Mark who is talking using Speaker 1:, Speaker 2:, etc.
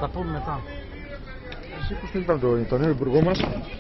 Speaker 1: τα πούμε μετά.
Speaker 2: Εσύ πώς τον είπαμε τον νέο υπουργό μας?